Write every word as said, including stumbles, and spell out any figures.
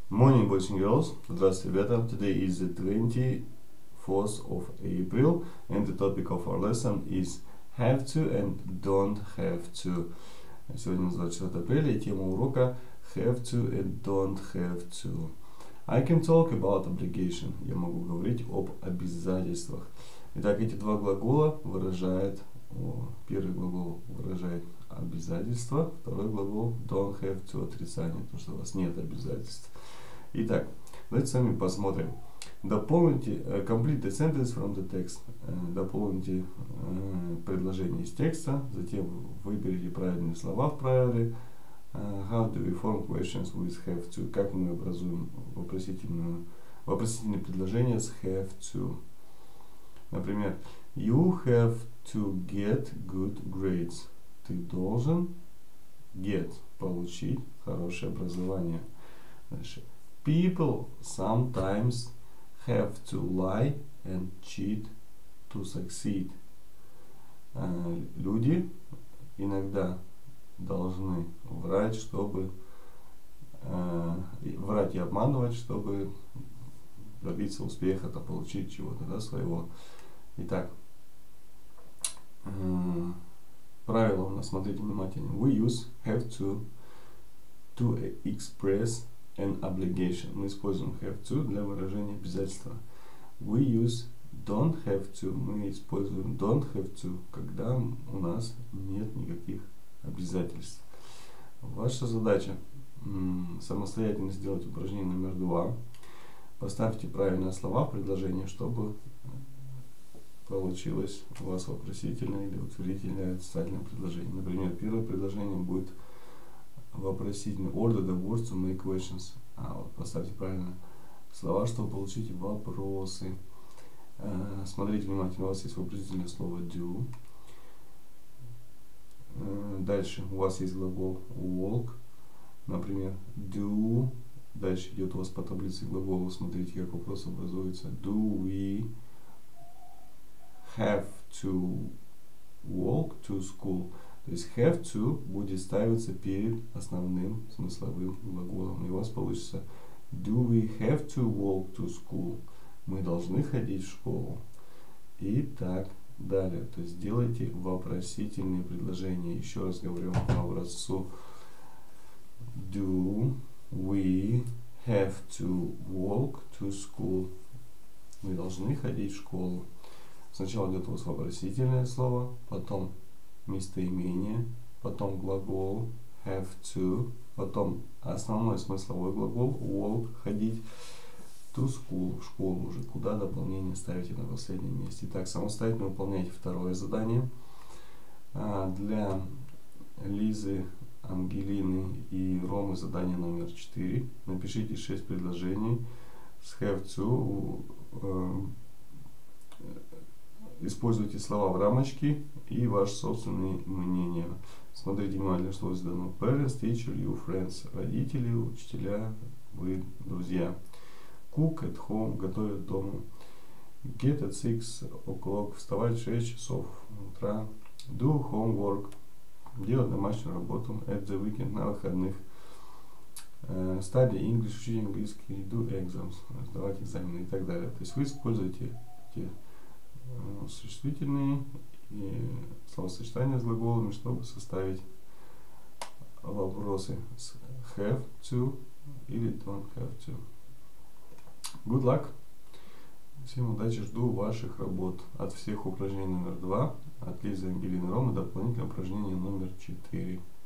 Morning, boys and girls. Здравствуйте, ребята. Today is the twenty-fourth of April, and the topic of our lesson is have to and don't have to. Сегодня двадцать четвёртое апреля, и тема урока have to and don't have to. I can talk about obligation. Я могу говорить об обязательствах. Итак, эти два глагола выражают, о, первый глагол выражает обязательства, второй глагол don't have to отрицание, потому что у вас нет обязательств. Итак, давайте с вами посмотрим. Дополните, uh, complete the sentence from the text. Uh, дополните uh, предложение из текста, затем выберите правильные слова в правиле. Uh, how do we form questions with have to? Как мы образуем вопросительную, вопросительное предложение с have to? Например, you have to get good grades. Ты должен get, получить хорошее образование. Дальше. People sometimes have to lie and cheat to succeed. Uh, люди иногда должны врать, чтобы uh, врать и обманывать, чтобы добиться успеха, то получить чего-то, да, своего. Итак, uh, правило у нас, смотрите внимательно. We use have to to express an obligation. Мы используем have to для выражения обязательства. We use don't have to. Мы используем don't have to, когда у нас нет никаких обязательств. Ваша задача м, самостоятельно сделать упражнение номер два. Поставьте правильные слова в предложении, чтобы получилось у вас вопросительное или утвердительное отрицательное предложение. Например, первое предложение будет вопросительный. Order the words to make questions. А вот поставьте правильно слова, чтобы получить вопросы. Uh, смотрите внимательно, у вас есть вопросительное слово do. Uh, дальше у вас есть глагол walk. Например, do. Дальше идет у вас по таблице глаголов. Смотрите, как вопрос образуется. Do we have to walk to school? То есть have to будет ставиться перед основным смысловым глаголом. И у вас получится do we have to walk to school? Мы должны ходить в школу. И так далее. То есть делайте вопросительные предложения. Еще раз говорю по образцу. Do we have to walk to school? Мы должны ходить в школу. Сначала идет у вас вопросительное слово, потом местоимение, потом глагол have to, потом основной смысловой глагол walk, ходить, to school, в школу уже, куда дополнение ставите на последнем месте. Итак, самостоятельно выполняйте второе задание. А для Лизы, Ангелины и Ромы задание номер четыре. Напишите шесть предложений с have to. Используйте слова в рамочке и ваше собственное мнение. Смотрите внимательно, что здесь дано. Parents, teacher, you, friends. Родители, учителя, вы, друзья. Cook at home, готовят дома. Get at six o'clock, вставать в шесть часов утра. Do homework, делать домашнюю работу. At the weekend, на выходных. Uh, study English, учить английский. Do exams, сдавать экзамены и так далее. То есть вы используете эти существительные и словосочетания с глаголами, чтобы составить вопросы с have to или don't have to. Good luck! Всем удачи, жду ваших работ. От всех упражнений номер два, от Лизы, Ангелины, Ромы, дополнительное упражнение номер четыре.